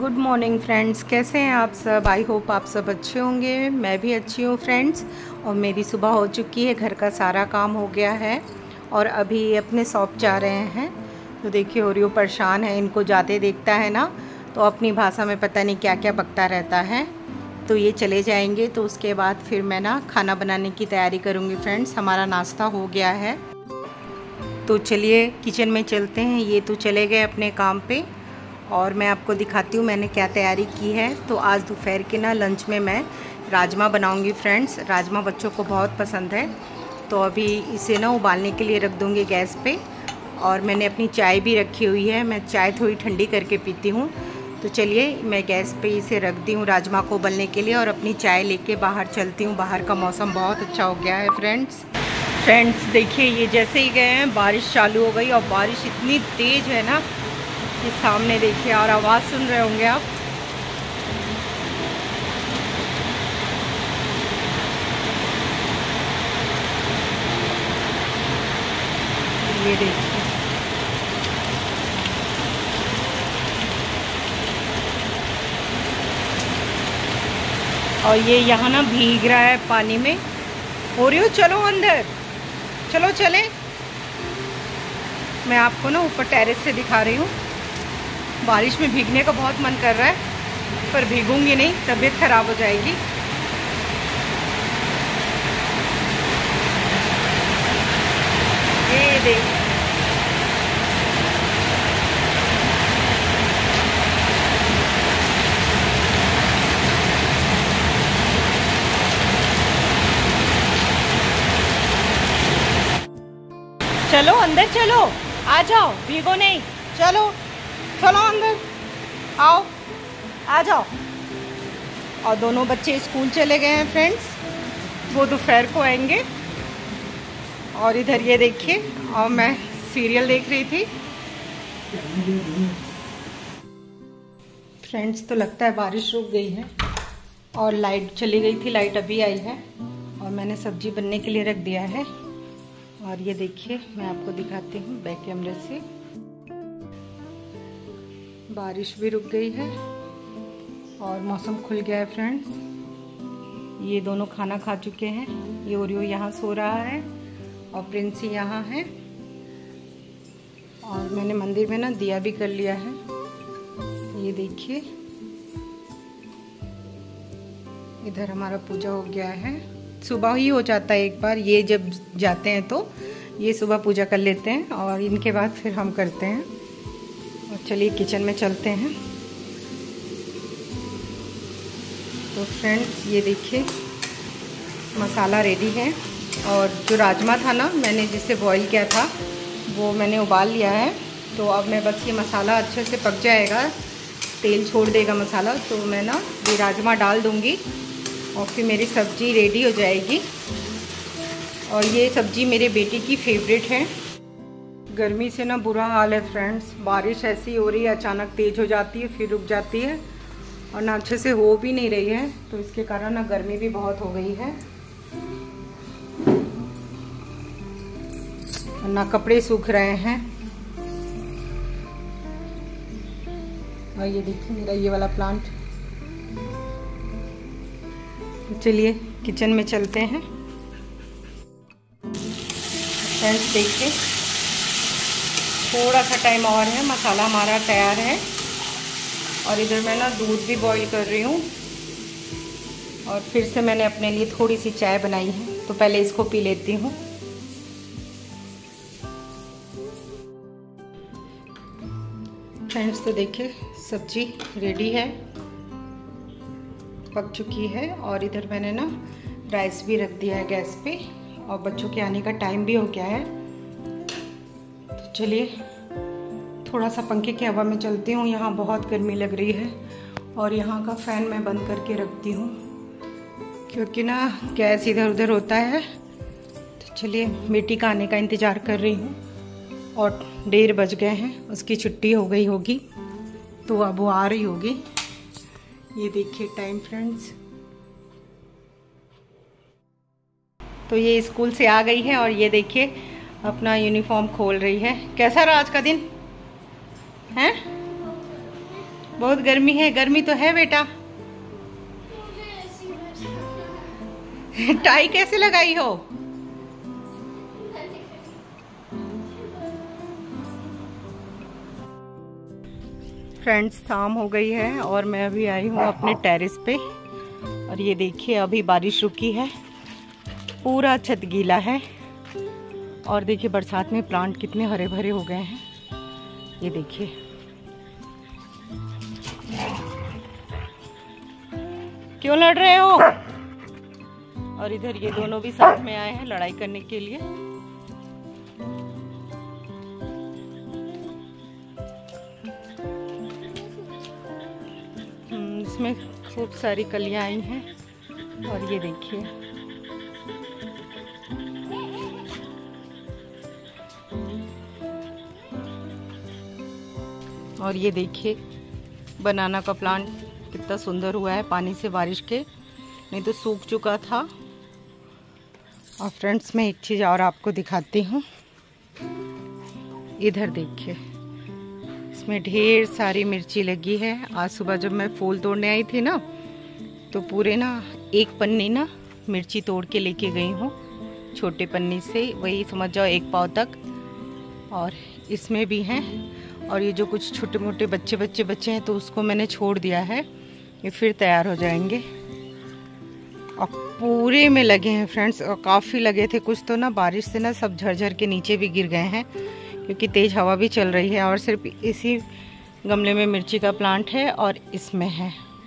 Good morning friends, कैसे हैं आप सब। आई होप आप सब अच्छे होंगे। मैं भी अच्छी हूँ फ्रेंड्स। और मेरी सुबह हो चुकी है, घर का सारा काम हो गया है और अभी अपने शॉप जा रहे हैं। तो देखिए ओरियो परेशान है, इनको जाते देखता है ना तो अपनी भाषा में पता नहीं क्या क्या बकता रहता है। तो ये चले जाएंगे तो उसके बाद फिर मैं ना खाना बनाने की तैयारी करूँगी फ्रेंड्स। हमारा नाश्ता हो गया है तो चलिए किचन में चलते हैं। ये तो चले गए अपने काम पे और मैं आपको दिखाती हूँ मैंने क्या तैयारी की है। तो आज दोपहर के ना लंच में मैं राजमा बनाऊँगी फ्रेंड्स। राजमा बच्चों को बहुत पसंद है तो अभी इसे ना उबालने के लिए रख दूँगी गैस पे। और मैंने अपनी चाय भी रखी हुई है, मैं चाय थोड़ी ठंडी करके पीती हूँ। तो चलिए मैं गैस पे इसे रख दी हूँ राजमा को उबलने के लिए और अपनी चाय लेके बाहर चलती हूँ। बाहर का मौसम बहुत अच्छा हो गया है फ्रेंड्स। देखिए ये जैसे ही गए हैं बारिश चालू हो गई और बारिश इतनी तेज़ है ना, ये सामने देखिए और आवाज़ सुन रहे होंगे आप। ये देखिए और ये यहाँ ना भीग रहा है पानी में। ओरियो चलो अंदर, चलो चले। मैं आपको ना ऊपर टेरेस से दिखा रही हूँ। बारिश में भीगने का बहुत मन कर रहा है पर भीगूंगी नहीं, तबीयत खराब हो जाएगी। ये देख चलो अंदर चलो, आ जाओ, भीगो नहीं। चलो चलो अंदर आओ, आ जाओ। और दोनों बच्चे स्कूल चले गए हैं फ्रेंड्स, वो दोपहर को आएंगे। और इधर ये देखिए और मैं सीरियल देख रही थी फ्रेंड्स। तो लगता है बारिश रुक गई है और लाइट चली गई थी, लाइट अभी आई है और मैंने सब्जी बनने के लिए रख दिया है। और ये देखिए मैं आपको दिखाती हूँ बैक कैमरे से। बारिश भी रुक गई है और मौसम खुल गया है फ्रेंड्स। ये दोनों खाना खा चुके हैं। ये ओरियो यहाँ सो रहा है और प्रिंसी यहाँ है। और मैंने मंदिर में ना दिया भी कर लिया है। ये देखिए इधर हमारा पूजा हो गया है। सुबह ही हो जाता है एक बार, ये जब जाते हैं तो ये सुबह पूजा कर लेते हैं और इनके बाद फिर हम करते हैं। और चलिए किचन में चलते हैं। तो फ्रेंड्स ये देखिए मसाला रेडी है और जो राजमा था ना मैंने जिसे बॉईल किया था वो मैंने उबाल लिया है। तो अब मैं बस ये मसाला अच्छे से पक जाएगा, तेल छोड़ देगा मसाला, तो मैं ना ये राजमा डाल दूँगी और फिर मेरी सब्ज़ी रेडी हो जाएगी। और ये सब्ज़ी मेरे बेटे की फेवरेट है। गर्मी से ना बुरा हाल है फ्रेंड्स। बारिश ऐसी हो रही है, अचानक तेज़ हो जाती है फिर रुक जाती है और ना अच्छे से हो भी नहीं रही है, तो इसके कारण ना गर्मी भी बहुत हो गई है और ना कपड़े सूख रहे हैं। और ये देखिए मेरा ये वाला प्लांट। चलिए किचन में चलते हैं फ्रेंड्स। देखिए थोड़ा सा टाइम और है, मसाला हमारा तैयार है। और इधर मैं ना दूध भी बॉईल कर रही हूँ और फिर से मैंने अपने लिए थोड़ी सी चाय बनाई है, तो पहले इसको पी लेती हूँ। फ्रेंड्स तो देखिए सब्जी रेडी है, पक चुकी है। और इधर मैंने ना राइस भी रख दिया है गैस पे और बच्चों के आने का टाइम भी हो गया है। तो चलिए थोड़ा सा पंखे की हवा में चलती हूँ, यहाँ बहुत गर्मी लग रही है। और यहाँ का फ़ैन मैं बंद करके रखती हूँ क्योंकि ना गैस इधर उधर होता है। तो चलिए बेटी का आने का इंतज़ार कर रही हूँ और 1:30 बज गए हैं, उसकी छुट्टी हो गई होगी तो अब वो आ रही होगी। ये देखिए टाइम फ्रेंड्स। तो ये स्कूल से आ गई है और ये देखिए अपना यूनिफॉर्म खोल रही है। कैसा रहा आज का दिन है? बहुत गर्मी है। गर्मी तो है बेटा। टाई कैसे लगाई हो? फ्रेंड्स, शाम हो गई है और मैं अभी आई हूँ अपने टेरेस पे। और ये देखिए, अभी बारिश रुकी है, पूरा छत गीला है। और देखिए बरसात में प्लांट कितने हरे भरे हो गए हैं। ये देखिए, क्यों लड़ रहे हो? और इधर ये दोनों भी साथ में आए हैं लड़ाई करने के लिए। इसमें खूब सारी कलियां आई हैं। और ये देखिए, और ये देखिए बनाना का प्लांट कितना सुंदर हुआ है पानी से, बारिश के, नहीं तो सूख चुका था। और फ्रेंड्स, मैं एक चीज़ और आपको दिखाती हूँ। इधर देखिए, इसमें ढेर सारी मिर्ची लगी है। आज सुबह जब मैं फूल तोड़ने आई थी ना, तो पूरे ना एक पन्नी ना मिर्ची तोड़ के लेके गई हूँ, छोटे पन्नी से, वही समझ जाओ 1 पाव तक। और इसमें भी हैं। और ये जो कुछ छोटे मोटे बच्चे हैं तो उसको मैंने छोड़ दिया है, ये फिर तैयार हो जाएंगे। और पूरे में लगे हैं फ्रेंड्स, और काफ़ी लगे थे। कुछ तो ना बारिश से ना सब झरझर के नीचे भी गिर गए हैं, क्योंकि तेज़ हवा भी चल रही है। और सिर्फ इसी गमले में मिर्ची का प्लांट है और इसमें है।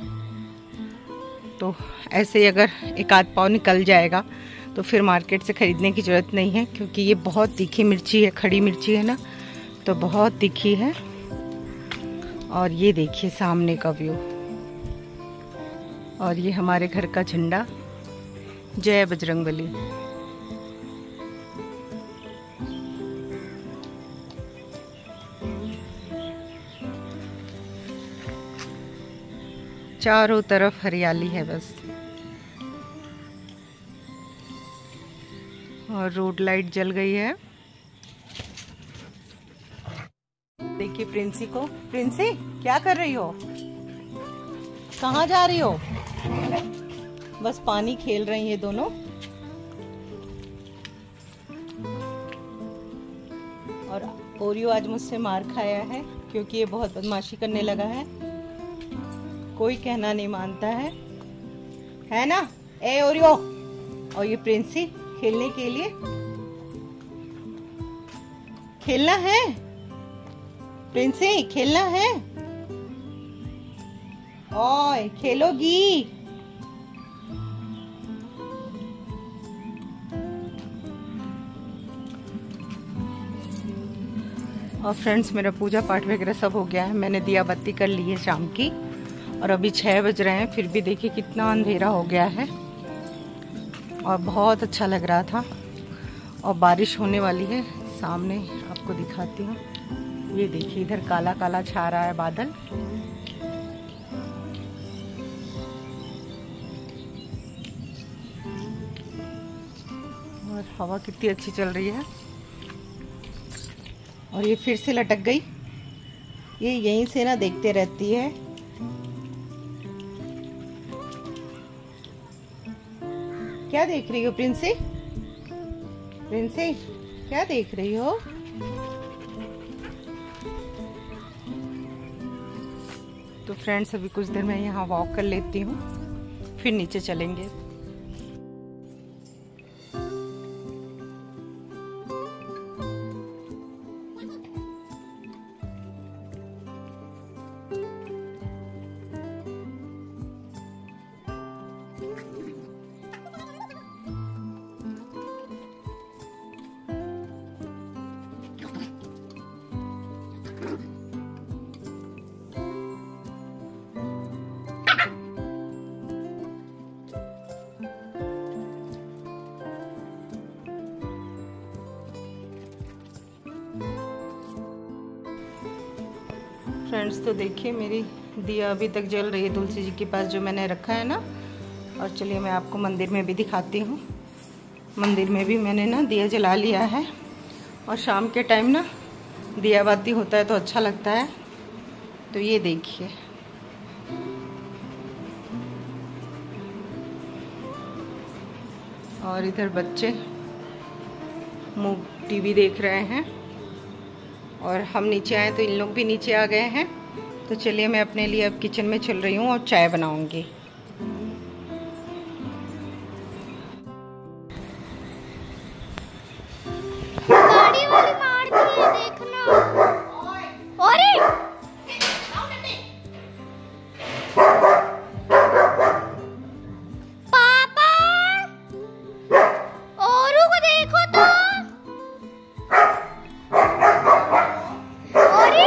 तो ऐसे ही अगर 1 आध पाव निकल जाएगा तो फिर मार्केट से ख़रीदने की ज़रूरत नहीं है, क्योंकि ये बहुत तीखी मिर्ची है, खड़ी मिर्ची है ना, तो बहुत तीखी है। और ये देखिए सामने का व्यू, और ये हमारे घर का झंडा, जय बजरंगबली। चारों तरफ हरियाली है बस। और रोड लाइट जल गई है। देखिए प्रिंसी को। प्रिंसी, क्या कर रही हो? कहाँ जा रही हो? बस पानी खेल रही है दोनों। और ओरियो आज मुझसे मार खाया है, क्योंकि ये बहुत बदमाशी करने लगा है, कोई कहना नहीं मानता है ना? ए ओरियो। और ये प्रिंसी खेलने के लिए, खेलना है प्रिंसी, खेलना है। ओए, खेलोगी? और फ्रेंड्स, मेरा पूजा पाठ वगैरह सब हो गया है। मैंने दिया बत्ती कर ली है शाम की, और अभी 6 बज रहे हैं, फिर भी देखिए कितना अंधेरा हो गया है। और बहुत अच्छा लग रहा था। और बारिश होने वाली है, सामने आपको दिखाती हूँ। ये देखिए, इधर काला काला छा रहा है बादल। और हवा कितनी अच्छी चल रही है। और ये फिर से लटक गई, ये यहीं से ना देखते रहती है। क्या देख रही हो प्रिंसी? प्रिंसी, क्या देख रही हो? तो फ्रेंड्स, अभी कुछ देर मैं यहाँ वॉक कर लेती हूँ, फिर नीचे चलेंगे। फ्रेंड्स, तो देखिए मेरी दिया अभी तक जल रही है तुलसी जी के पास, जो मैंने रखा है ना। और चलिए मैं आपको मंदिर में भी दिखाती हूँ। मंदिर में भी मैंने ना दिया जला लिया है। और शाम के टाइम ना दिया बाती होता है तो अच्छा लगता है। तो ये देखिए, और इधर बच्चे टीवी देख रहे हैं और हम नीचे आए तो इन लोग भी नीचे आ गए हैं। तो चलिए मैं अपने लिए अब किचन में चल रही हूँ और चाय बनाऊंगी। गाड़ी वाली मार दी है, देखना। अरे पापा, औरों को देखो तो। अरे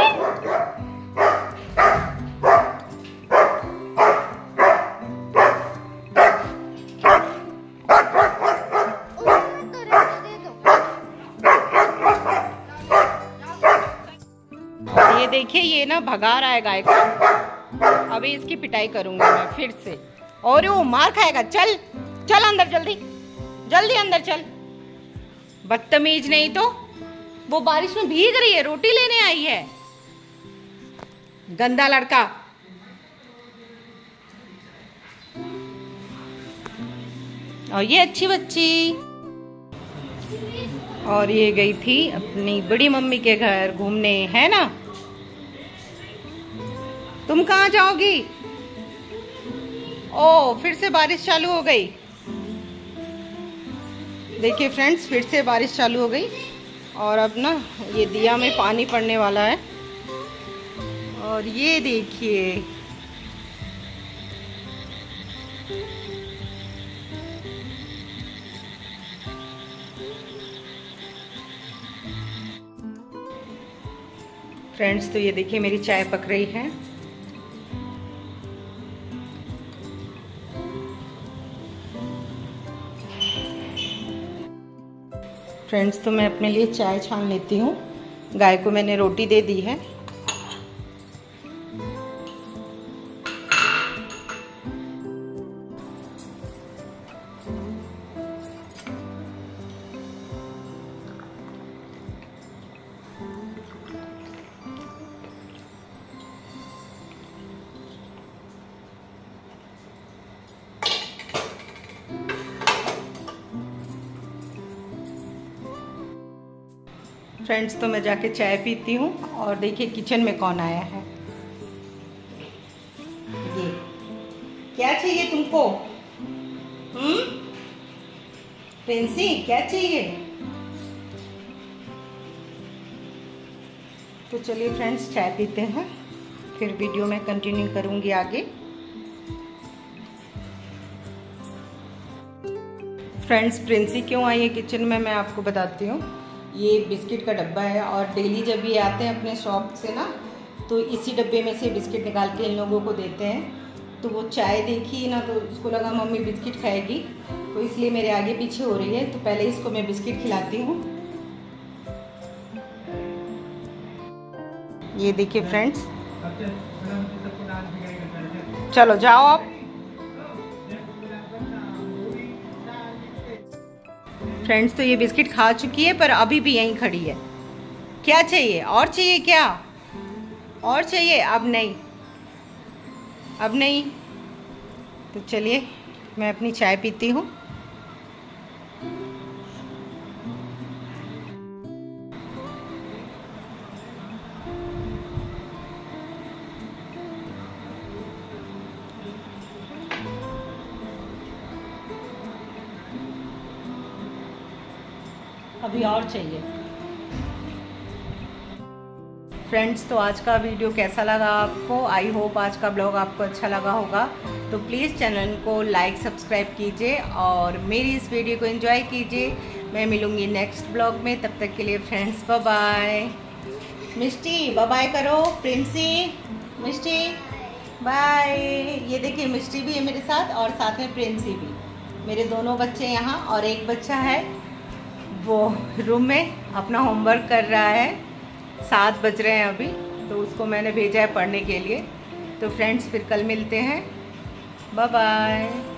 ये देखिए, ये ना भगा रहा है गाय को। अभी इसकी पिटाई करूंगी मैं फिर से, और वो मार खाएगा। चल चल अंदर, जल्दी जल्दी अंदर चल। बदतमीज नहीं तो। वो बारिश में भीग रही है, रोटी लेने आई है। गंदा लड़का। और ये अच्छी बच्ची, और ये गई थी अपनी बड़ी मम्मी के घर घूमने, है ना। तुम कहाँ जाओगी? ओ, फिर से बारिश चालू हो गई। देखिए फ्रेंड्स, फिर से बारिश चालू हो गई और अब ना ये दिया में पानी पड़ने वाला है। और ये देखिए, फ्रेंड्स, तो ये देखिए मेरी चाय पक रही है। फ्रेंड्स, तो मैं अपने लिए चाय छान लेती हूँ। गाय को मैंने रोटी दे दी है। फ्रेंड्स, तो मैं जाके चाय पीती हूँ। और देखिए किचन में कौन आया है। ये क्या चाहिए तुमको? प्रिंसी, क्या चाहिए? तो चलिए फ्रेंड्स, चाय पीते हैं, फिर वीडियो में कंटिन्यू करूँगी आगे। फ्रेंड्स, प्रिंसी क्यों आई है किचन में, मैं आपको बताती हूँ। ये बिस्किट का डब्बा है और डेली जब ये आते हैं अपने शॉप से ना, तो इसी डब्बे में से बिस्किट निकाल के इन लोगों को देते हैं। तो वो चाय देखी ना, तो उसको लगा मम्मी बिस्किट खाएगी, तो इसलिए मेरे आगे पीछे हो रही है। तो पहले इसको मैं बिस्किट खिलाती हूँ। ये देखिए फ्रेंड्स, चलो जाओ आप। फ्रेंड्स, तो ये बिस्किट खा चुकी है पर अभी भी यहीं खड़ी है। क्या चाहिए? और चाहिए क्या? और चाहिए? अब नहीं, अब नहीं। तो चलिए मैं अपनी चाय पीती हूँ। अभी और चाहिए। फ्रेंड्स, तो आज का वीडियो कैसा लगा आपको? आई होप आज का ब्लॉग आपको अच्छा लगा होगा। तो प्लीज़ चैनल को लाइक सब्सक्राइब कीजिए और मेरी इस वीडियो को एंजॉय कीजिए। मैं मिलूँगी नेक्स्ट ब्लॉग में, तब तक के लिए friends bye bye. Mishti bye bye करो। Princy, Mishti bye. ये देखिए मिष्टी भी है मेरे साथ और साथ में प्रिंसी भी। मेरे दोनों बच्चे यहाँ, और एक बच्चा है वो रूम में अपना होमवर्क कर रहा है। 7 बज रहे हैं अभी, तो उसको मैंने भेजा है पढ़ने के लिए। तो फ्रेंड्स, फिर कल मिलते हैं। Bye bye.